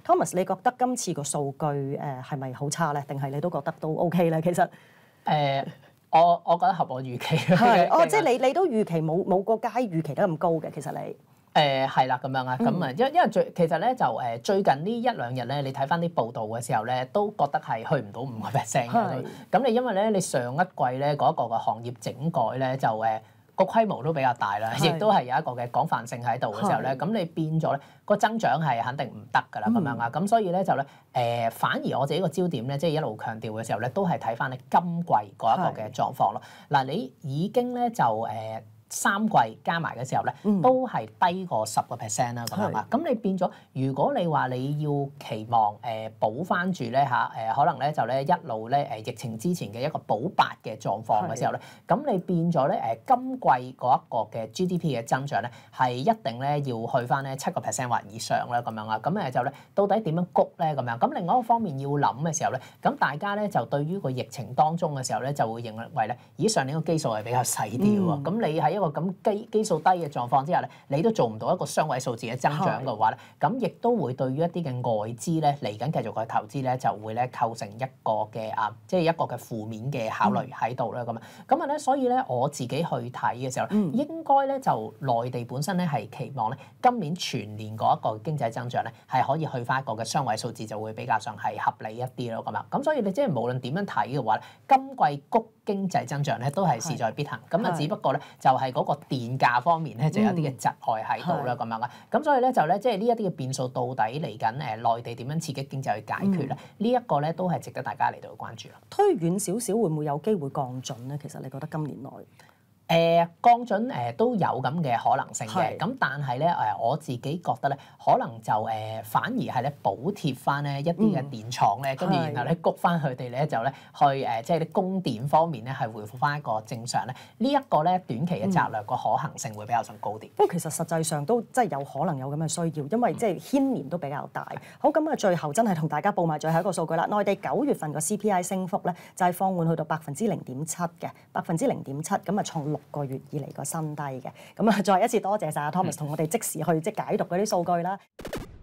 Thomas， 你覺得今次個數據係咪好差咧？定係你都覺得都 OK 咧？其實我覺得合我預期。 係即係你都預期冇個街預期得咁高嘅，其實你。 係啦，咁樣啊，咁啊，因為其實咧就最近呢一兩日咧，你睇翻啲報道嘅時候咧，都覺得係去唔到5%嘅。咁你因為咧，你上一季咧嗰一個嘅行業整改咧就個規模都比較大啦，亦都係有一個嘅廣泛性喺度嘅時候咧，咁你變咗咧個增長係肯定唔得㗎啦，咁樣啊，咁所以咧就咧反而我自己個焦點咧，即係一路強調嘅時候咧，都係睇翻你今季嗰一個嘅狀況咯。嗱，你已經咧就3季加埋嘅時候咧，都係低過10% 啦，咁樣啊。咁你變咗，如果你話你要期望補翻住咧可能咧就咧一路咧疫情之前嘅一個補8嘅狀況嘅時候咧，咁你變咗咧今季嗰一個嘅 GDP 嘅增長咧，係一定咧要去翻咧7% 或以上啦，咁樣啊。咁就咧到底點樣谷咧咁樣？咁另外一個方面要諗嘅時候咧，咁大家咧就對於個疫情當中嘅時候咧，就會認為咧，咦上年個基數係比較細啲喎，咁你喺一個咁基數低嘅狀況之下咧，你都做唔到一個雙位數字嘅增長嘅話咧，咁亦都會對於一啲嘅外資咧嚟緊繼續去投資咧，就會咧構成一個嘅即係一個嘅負面嘅考慮喺度啦。咁咧，所以咧我自己去睇嘅時候，應該咧就內地本身咧係期望咧今年全年嗰一個經濟增長咧係可以去翻一個嘅雙位數字，就會比較上係合理一啲咯。咁樣，咁所以你即係無論點樣睇嘅話咧，今季谷經濟增長咧都係勢在必行，咁只不過咧就係嗰個電價方面咧就有啲嘅窒礙喺度啦，咁樣啊，咁所以咧就咧即係呢一啲嘅變數到底嚟緊內地點樣刺激經濟去解決咧？呢一個咧都係值得大家嚟到關注啦。 推遠少少，會唔會有機會降準咧？其實你覺得今年內？ 降準都有咁嘅可能性嘅，咁但係咧我自己覺得咧，可能就反而係咧補貼翻咧一啲嘅電廠咧，跟住然後咧谷翻佢哋咧就咧去即係啲供電方面咧係回復翻一個正常咧，呢一個咧短期嘅策略個可行性會比較上高啲。 不過其實實際上都真係有可能有咁嘅需要，因為即係牽連都比較大。好，咁最後真係同大家報埋最後一個數據啦。內地9月份個 CPI 升幅咧就係放緩去到0.7%嘅0.7%，咁創6個月以嚟個新低嘅，咁再一次多謝晒阿 Thomas 同我哋即時去解讀嗰啲數據啦。